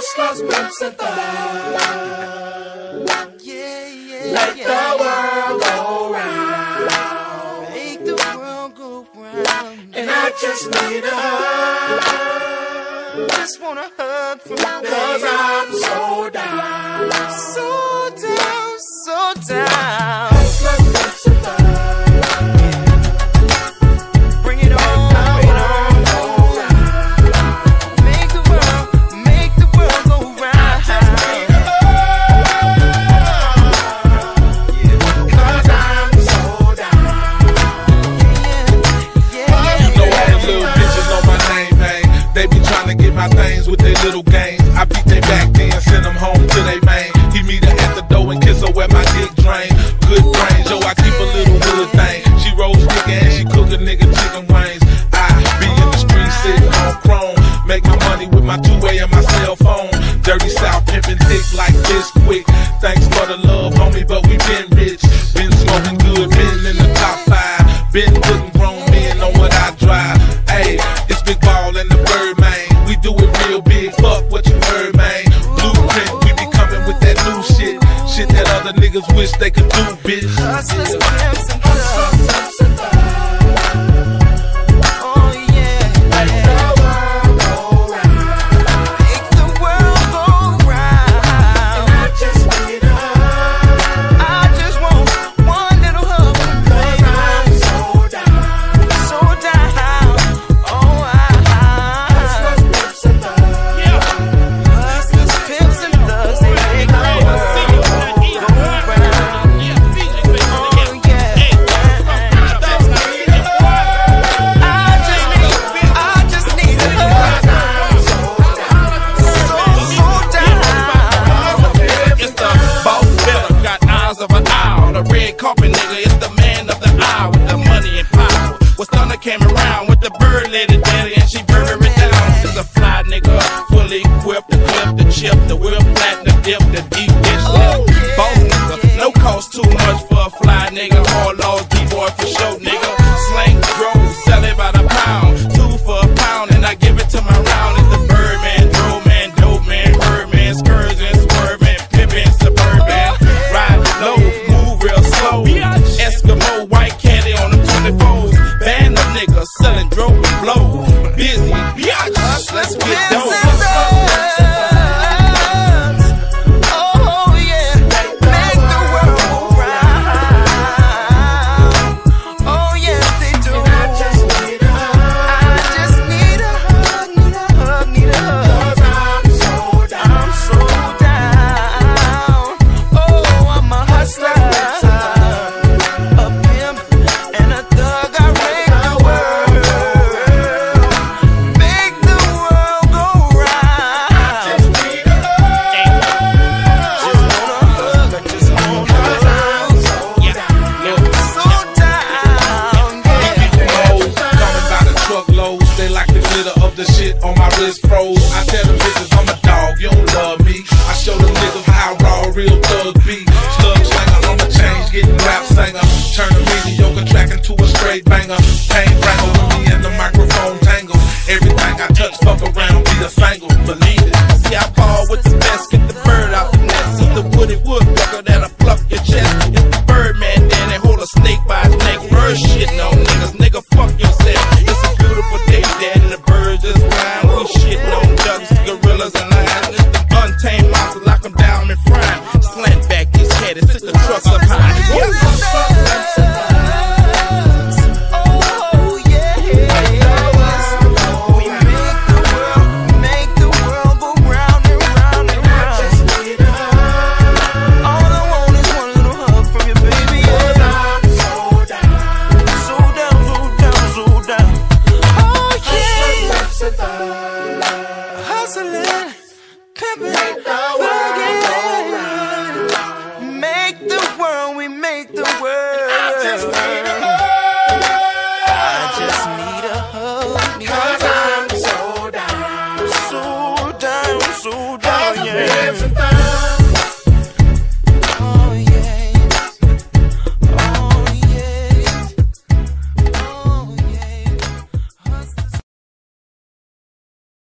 hustlers, pimps, and thugs. Let the world go round. Make the world go round. And I just need a hug. Just want a hug from you, baby. 'Cause I'm so down. So down, so down. Hustlers, pimps, and thugs. Bring it on, bring it on. Make the world go round. 'Cause I'm so down. You know all the little bitches on my name, man. They be trying to get my things with their little games. I beat they back then, send them home to they main. He meet her at the door and kiss her where my dick drain. Good brains, yo, I keep a little hood thing. She rolls thick and she cook a nigga chicken wings. I be in the street sitting on chrome. Make my money with my 2-way and my cell phone. Dirty South pimpin' thick like this quick. Thanks for the love, homie, but we been rich. Been smoking good, been in the top 5. Been putting grown men on what I drive. Ayy, it's Big Ball and the Bird, man. We do it real big, fuck what you heard, man. Blueprint, we be coming with that new shit. Shit that other niggas wish they could do, bitch. Hustlers, pimps, and thugs. Oh yeah. Make the world go round. I just need a hug. I just want one little hug, 'Cause I'm so down. so down. Oh, Hustlers, pimps, and thugs. hustlers, pimps, and thugs, they make the world go round. Carpet nigga, it's the man of the hour with the money and power. When Stunner came around with the bird lady daddy and she burned it down. She's a fly nigga, fully equipped, the clip, the chip, the whip, platinum dip, the deep dish nigga. Boss nigga, no cost too much for a fly nigga. All laws, D-boy for show nigga. Slang, grow, sell it by the pound. 2 for a pound and I give it to my round. It's the Birdman, Drove man, Dope man, Birdman, Skurs and Swervin', Pimpin', Suburban. Ride low, move real slow. Eskimo, white candy on the 24s. Band of niggas selling dope and blow. Busy, biatch, let's get dope. Oh yeah, make the world go round. Oh yes, they do. I just need a hug. I just need a hug, need a hug, need a hug. 'Cause I'm so down. I'm so down. Oh, I'm a hustler, a pimp, and a thug. I make the world go round. Just need a hug. Just want a hug, I just want a 'Cause I'm hug. so down. So down, Hoes coming by the truckloads. They like the glitter of the shit on my wrist froze. I tell them bitches I'm a dog, you don't love me. I show them niggas how raw a real thug be. Slug slanger on the change, getting rap singer. Turn a mediocre track into a straight banger. Pain wrangle with me and the microphone tangle. Everything I touch, fuck around, be a single. Believe it. See, I ball with the best, get the bird out the nest. It's the woody woodpecker that'll pluck your chest. It's the Birdman, then they hold a snake by his neck. Bird shitting on niggas, nigga, fuck yourself. It's a beautiful day, daddy, the birds just flying. We shitting on ducks, gorillas, and lions. It's the untamed monster, lock them down and frying. Slant back these caddies, sit the trucks up high. oh yeah. We make the world go round and round and I just round. need a hug. All I want is one little hug from you, baby. 'Cause Yeah. I'm so down. So down, so down, so down. Oh Hustlers, yeah. pimps, and thugs. Hustling, pimping, Make the world go thugging. round. Make the world, we make the world. I just need a hug. I just need a hug. Need a 'Cause hug. I'm so down. So down, Hustlers, yeah. pimps, and thugs.